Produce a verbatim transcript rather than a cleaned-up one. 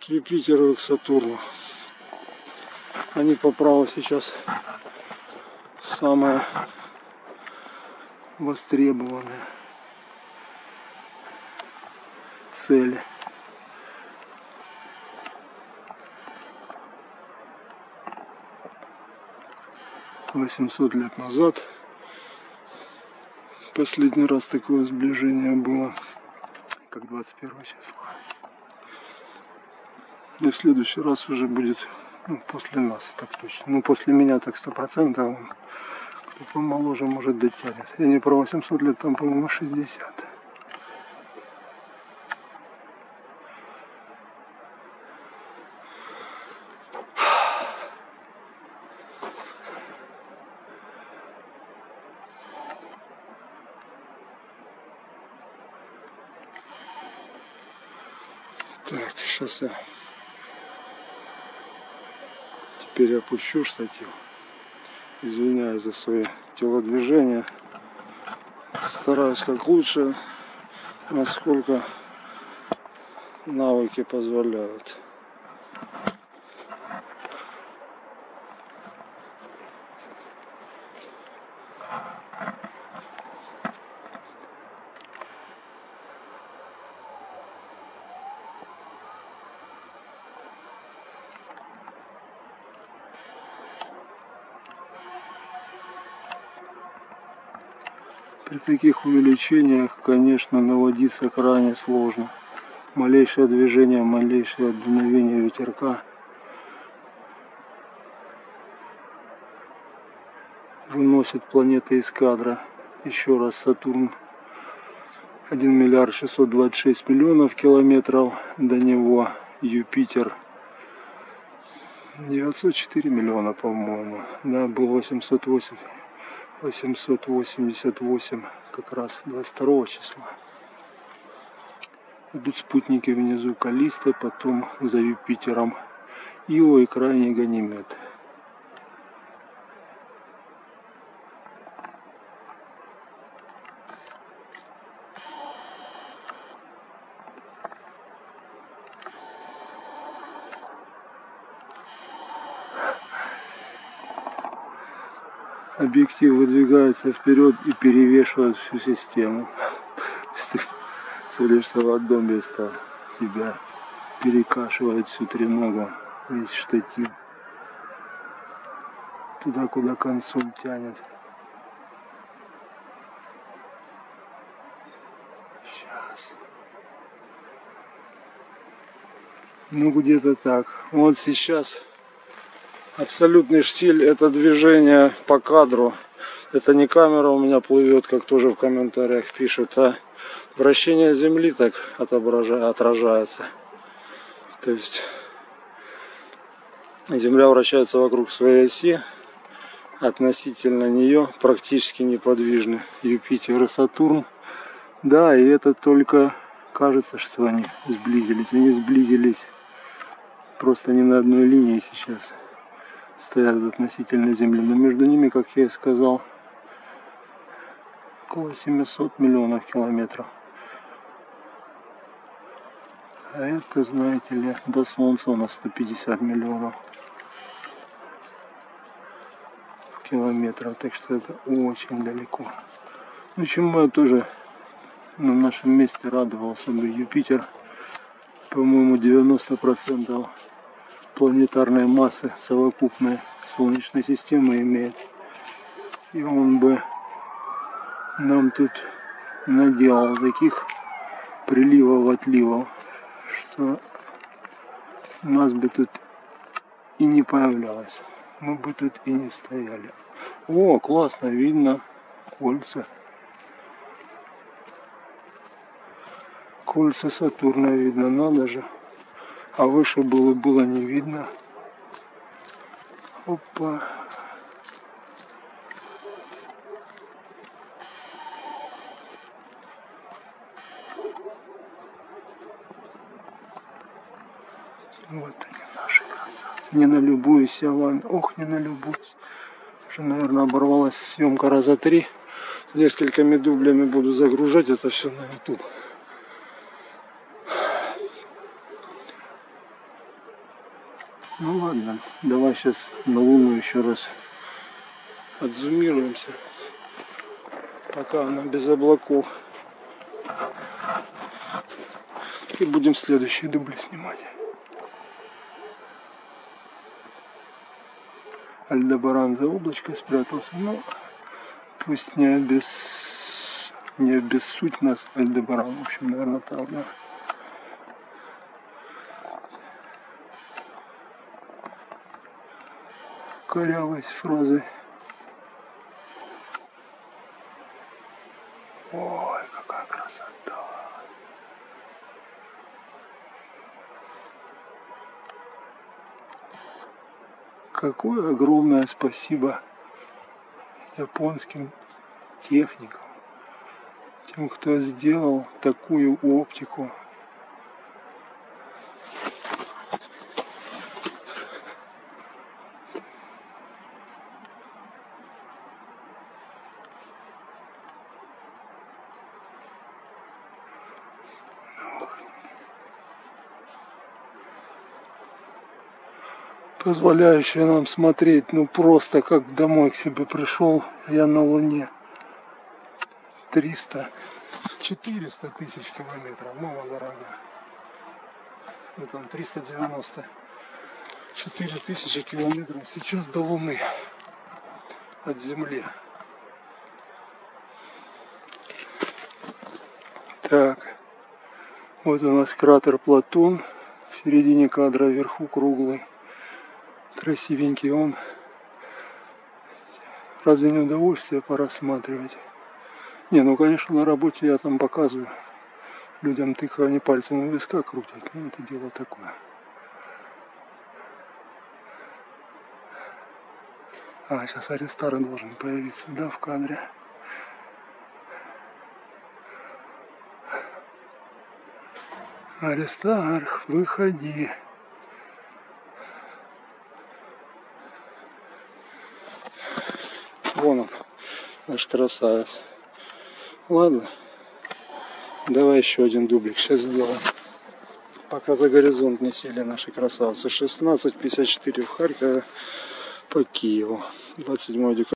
к Юпитеру и к Сатурну. Они по праву сейчас самые востребованные цели. восемьсот лет назад последний раз такое сближение было, как двадцать первого числа. И в следующий раз уже будет, ну, после нас, так точно. Ну, после меня так сто процентов. Кто помоложе, может, дотянет. Я не про восемьсот лет, там, по-моему, шестьдесят. Так, сейчас я теперь опущу штатив. Извиняюсь за свои телодвижения. Стараюсь как лучше, насколько навыки позволяют. При таких увеличениях, конечно, наводиться крайне сложно. Малейшее движение, малейшее дуновение ветерка выносит планеты из кадра. Еще раз, Сатурн один миллиард шестьсот двадцать шесть миллионов километров до него, Юпитер девятьсот четыре миллиона, по-моему. Да, был восемьсот восемь. восемьсот восемьдесят восемь как раз двадцать второго числа. Идут спутники внизу Каллиста, потом за Юпитером Ио и крайний Ганимед. Объектив выдвигается вперед и перевешивает всю систему. Ты целишься в одно место, тебя перекашивает всю треногу, весь штатив. Туда, куда консоль тянет. Сейчас. Ну, где-то так. Вот сейчас абсолютный штиль — это движение по кадру. Это не камера у меня плывет, как тоже в комментариях пишут, а вращение Земли так отражается. То есть Земля вращается вокруг своей оси, относительно нее практически неподвижны Юпитер и Сатурн. Да, и это только кажется, что они сблизились. Они сблизились просто не на одной линии сейчас. Стоят относительно Земли, но между ними, как я и сказал, около семисот миллионов километров. А это, знаете ли, до Солнца у нас сто пятьдесят миллионов километров, так что это очень далеко. Ну, чему я тоже на нашем месте радовался бы. Юпитер, по-моему, девяносто процентов планетарной массы совокупной Солнечной системы имеет. И он бы нам тут наделал таких приливов-отливов, что нас бы тут и не появлялось. Мы бы тут и не стояли. О, классно, видно кольца. Кольца Сатурна видно, надо же. А выше было, было не видно. Опа. Вот они, наши красавцы. Не налюбуюсь я вами. Ох, не налюбуюсь. Уже, наверное, оборвалась съемка раза три. Несколькими дублями буду загружать это все на YouTube. Ну ладно, давай сейчас на Луну еще раз отзумируемся, пока она без облаков. И будем следующие дубли снимать. Альдебаран за облачко спрятался, но пусть не обес... не обессудь нас Альдебаран. В общем, наверное, так, да. Корявость фразы. Ой, какая красота! Какое огромное спасибо японским техникам, тем, кто сделал такую оптику. Позволяющая нам смотреть, ну просто как домой к себе пришел, я на Луне. триста, четыреста тысяч километров, мама дорогая. Ну там триста девяносто четыре тысячи километров сейчас до Луны от Земли. Так, вот у нас кратер Платон в середине кадра, вверху круглый. Красивенький он. Разве не удовольствие порассматривать? Не, ну конечно на работе я там показываю. Людям тыкаю, они пальцем у виска крутят. Ну это дело такое. А, сейчас Аристарх должен появиться, да, в кадре. Аристарх, выходи. Вон он, наш красавец. Ладно, давай еще один дублик сейчас сделаем. Пока за горизонт не сели наши красавцы. шестнадцать пятьдесят четыре в Харькове по Киеву. двадцать седьмое декабря.